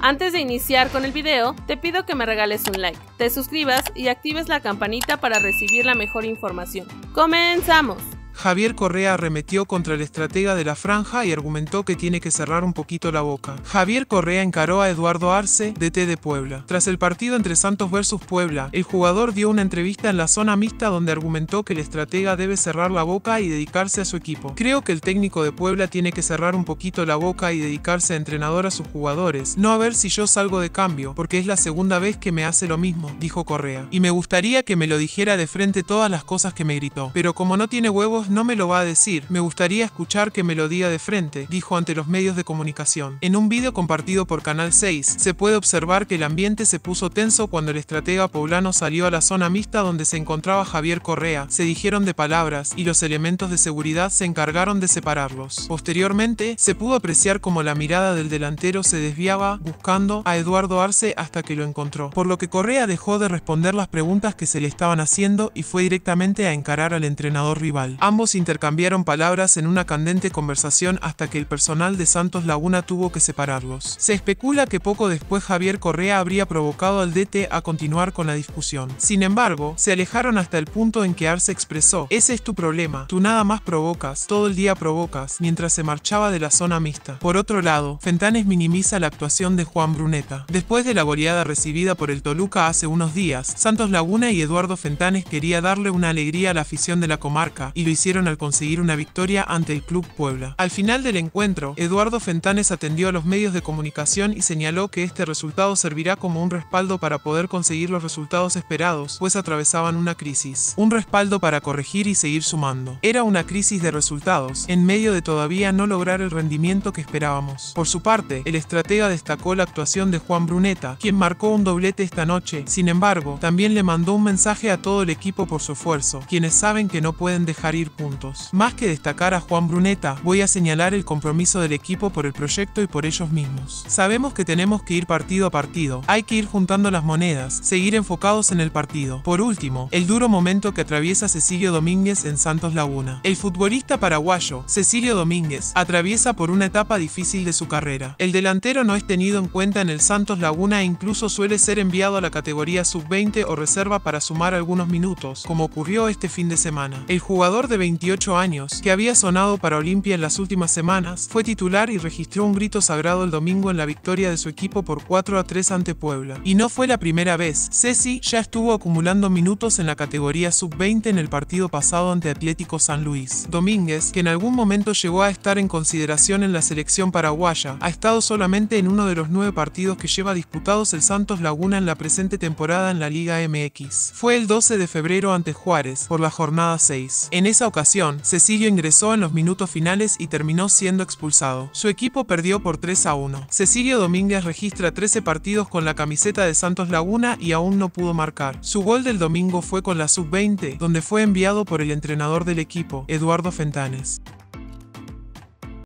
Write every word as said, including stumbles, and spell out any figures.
Antes de iniciar con el video, te pido que me regales un like, te suscribas y actives la campanita para recibir la mejor información. ¡Comenzamos! Javier Correa arremetió contra el estratega de la franja y argumentó que tiene que cerrar un poquito la boca. Javier Correa encaró a Eduardo Arce, D T de Puebla. Tras el partido entre Santos versus Puebla, el jugador dio una entrevista en la zona mixta donde argumentó que el estratega debe cerrar la boca y dedicarse a su equipo. Creo que el técnico de Puebla tiene que cerrar un poquito la boca y dedicarse a entrenador a sus jugadores, no a ver si yo salgo de cambio, porque es la segunda vez que me hace lo mismo, dijo Correa. Y me gustaría que me lo dijera de frente todas las cosas que me gritó, pero como no tiene huevos no me lo va a decir, me gustaría escuchar que me lo diga de frente, dijo ante los medios de comunicación. En un video compartido por Canal seis, se puede observar que el ambiente se puso tenso cuando el estratega poblano salió a la zona mixta donde se encontraba Javier Correa, se dijeron de palabras y los elementos de seguridad se encargaron de separarlos. Posteriormente, se pudo apreciar como la mirada del delantero se desviaba buscando a Eduardo Arce hasta que lo encontró, por lo que Correa dejó de responder las preguntas que se le estaban haciendo y fue directamente a encarar al entrenador rival. Ambos intercambiaron palabras en una candente conversación hasta que el personal de Santos Laguna tuvo que separarlos. Se especula que poco después Javier Correa habría provocado al D T a continuar con la discusión. Sin embargo, se alejaron hasta el punto en que Arce expresó: "Ese es tu problema, tú nada más provocas, todo el día provocas", mientras se marchaba de la zona mixta. Por otro lado, Fentanes minimiza la actuación de Juan Bruneta. Después de la goleada recibida por el Toluca hace unos días, Santos Laguna y Eduardo Fentanes quería darle una alegría a la afición de la comarca, y lo hicieron al conseguir una victoria ante el Club Puebla. Al final del encuentro, Eduardo Fentanes atendió a los medios de comunicación y señaló que este resultado servirá como un respaldo para poder conseguir los resultados esperados, pues atravesaban una crisis. Un respaldo para corregir y seguir sumando. Era una crisis de resultados, en medio de todavía no lograr el rendimiento que esperábamos. Por su parte, el estratega destacó la actuación de Juan Bruneta, quien marcó un doblete esta noche. Sin embargo, también le mandó un mensaje a todo el equipo por su esfuerzo, quienes saben que no pueden dejar ir puntos. Más que destacar a Juan Bruneta, voy a señalar el compromiso del equipo por el proyecto y por ellos mismos. Sabemos que tenemos que ir partido a partido, hay que ir juntando las monedas, seguir enfocados en el partido. Por último, el duro momento que atraviesa Cecilio Domínguez en Santos Laguna. El futbolista paraguayo, Cecilio Domínguez, atraviesa por una etapa difícil de su carrera. El delantero no es tenido en cuenta en el Santos Laguna e incluso suele ser enviado a la categoría sub veinte o reserva para sumar algunos minutos, como ocurrió este fin de semana. El jugador de veintiocho años, que había sonado para Olimpia en las últimas semanas, fue titular y registró un grito sagrado el domingo en la victoria de su equipo por cuatro a tres ante Puebla. Y no fue la primera vez. Ceci ya estuvo acumulando minutos en la categoría sub veinte en el partido pasado ante Atlético San Luis. Domínguez, que en algún momento llegó a estar en consideración en la selección paraguaya, ha estado solamente en uno de los nueve partidos que lleva disputados el Santos Laguna en la presente temporada en la Liga M X. Fue el doce de febrero ante Juárez, por la jornada seis. En esa ocasión, Cecilio ingresó en los minutos finales y terminó siendo expulsado. Su equipo perdió por tres a uno. Cecilio Domínguez registra trece partidos con la camiseta de Santos Laguna y aún no pudo marcar. Su gol del domingo fue con la sub veinte, donde fue enviado por el entrenador del equipo, Eduardo Fentanes.